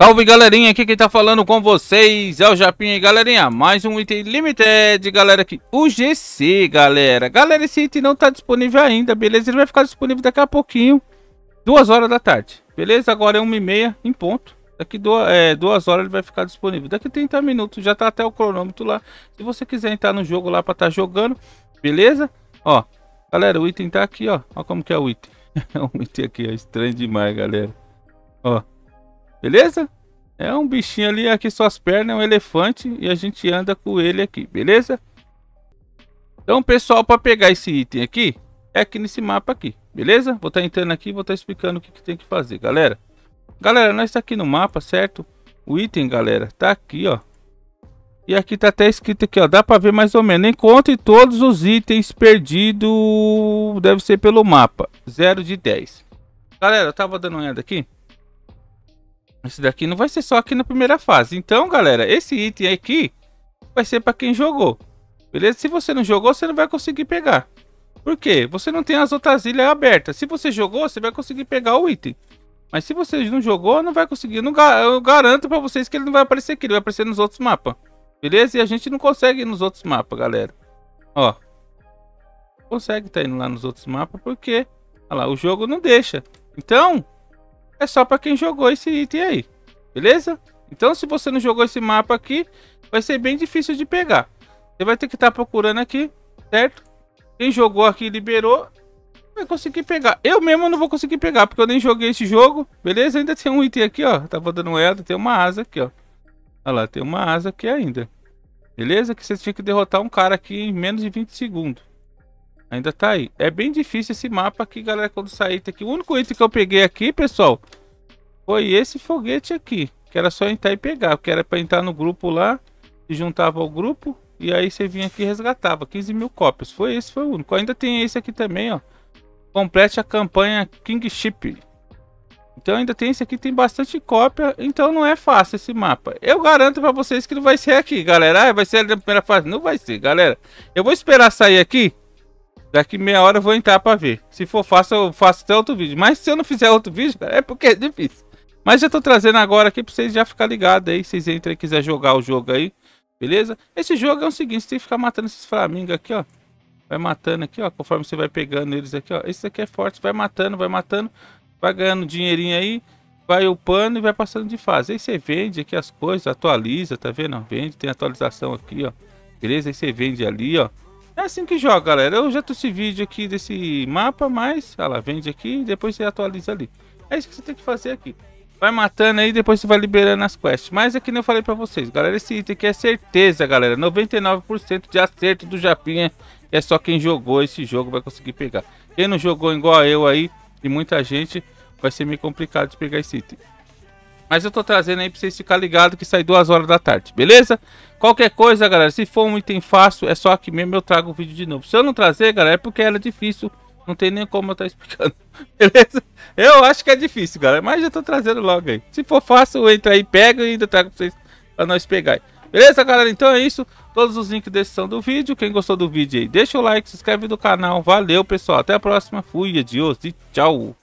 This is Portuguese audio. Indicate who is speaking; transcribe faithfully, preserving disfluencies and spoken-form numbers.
Speaker 1: Salve galerinha, aqui quem tá falando com vocês é o Japinha. E galerinha, mais um item limited, galera, aqui o G C, galera. Galera, esse item não tá disponível ainda, beleza? Ele vai ficar disponível daqui a pouquinho, duas horas da tarde, beleza? Agora é uma e meia em ponto. Daqui duas, é, duas horas ele vai ficar disponível. Daqui trinta minutos, já tá até o cronômetro lá. Se você quiser entrar no jogo lá pra tá jogando, beleza? Ó, galera, o item tá aqui, ó. Ó como que é o item. É um item aqui, ó, estranho demais, galera. Ó. Beleza? É um bichinho ali, aqui suas pernas, é um elefante e a gente anda com ele aqui, beleza? Então, pessoal, para pegar esse item aqui, é aqui nesse mapa aqui, beleza? Vou estar entrando aqui e vou estar explicando o que, que tem que fazer, galera. Galera, nós está aqui no mapa, certo? O item, galera, tá aqui, ó. E aqui tá até escrito aqui, ó, dá para ver mais ou menos. Encontre todos os itens perdidos, deve ser pelo mapa, zero de dez. Galera, eu tava dando uma olhada aqui. Esse daqui não vai ser só aqui na primeira fase. Então, galera, esse item aqui vai ser para quem jogou. Beleza? Se você não jogou, você não vai conseguir pegar. Por quê? Você não tem as outras ilhas abertas. Se você jogou, você vai conseguir pegar o item. Mas se você não jogou, não vai conseguir. Eu, não, eu garanto para vocês que ele não vai aparecer aqui. Ele vai aparecer nos outros mapas. Beleza? E a gente não consegue ir nos outros mapas, galera. Ó. Não consegue estar indo lá nos outros mapas porque... Olha lá, o jogo não deixa. Então... é só para quem jogou esse item aí, beleza? Então, se você não jogou esse mapa aqui, vai ser bem difícil de pegar. Você vai ter que estar procurando aqui, certo? Quem jogou aqui e liberou, vai conseguir pegar. Eu mesmo não vou conseguir pegar, porque eu nem joguei esse jogo, beleza? Ainda tem um item aqui, ó. Tava dando moeda, tem uma asa aqui, ó. Olha lá, tem uma asa aqui ainda. Beleza? Que você tinha que derrotar um cara aqui em menos de vinte segundos. Ainda tá aí. É bem difícil esse mapa aqui, galera, quando sair aqui. O único item que eu peguei aqui, pessoal, foi esse foguete aqui. Que era só entrar e pegar. Que era pra entrar no grupo lá. Se juntava ao grupo. E aí você vinha aqui e resgatava. quinze mil cópias. Foi esse, foi o único. Ainda tem esse aqui também, ó. Complete a campanha Kingship. Então ainda tem esse aqui, tem bastante cópia. Então não é fácil esse mapa. Eu garanto pra vocês que não vai ser aqui, galera. Ah, vai ser na primeira fase. Não vai ser, galera. Eu vou esperar sair aqui. Daqui meia hora eu vou entrar pra ver. Se for fácil, eu faço até outro vídeo. Mas se eu não fizer outro vídeo, cara, é porque é difícil. Mas já tô trazendo agora aqui pra vocês já ficar ligados aí. Vocês entram e quiser jogar o jogo aí. Beleza? Esse jogo é o seguinte, você tem que ficar matando esses flamingos aqui, ó. Vai matando aqui, ó. Conforme você vai pegando eles aqui, ó. Esse aqui é forte, vai matando, vai matando. Vai ganhando dinheirinho aí. Vai upando e vai passando de fase. Aí você vende aqui as coisas, atualiza, tá vendo? Vende, tem atualização aqui, ó. Beleza? Aí você vende ali, ó. É assim que joga, galera. Eu já trouxe vídeo aqui desse mapa, mas... olha lá, vende aqui e depois você atualiza ali. É isso que você tem que fazer aqui. Vai matando aí, depois você vai liberando as quests. Mas é que nem eu falei pra vocês, galera. Esse item aqui é certeza, galera. noventa e nove por cento de acerto do Japinha. É só quem jogou esse jogo vai conseguir pegar. Quem não jogou igual eu aí, e muita gente, vai ser meio complicado de pegar esse item. Mas eu tô trazendo aí pra vocês ficarem ligados que sai duas horas da tarde, beleza? Qualquer coisa, galera, se for um item fácil, é só aqui mesmo eu trago o vídeo de novo. Se eu não trazer, galera, é porque era difícil. Não tem nem como eu estar explicando, beleza? Eu acho que é difícil, galera, mas já tô trazendo logo aí. Se for fácil, entra aí, pega e ainda trago pra vocês, pra nós pegar aí. Beleza, galera? Então é isso. Todos os links da descrição do vídeo. Quem gostou do vídeo aí, deixa o like, se inscreve no canal. Valeu, pessoal. Até a próxima. Fui, adiós e tchau.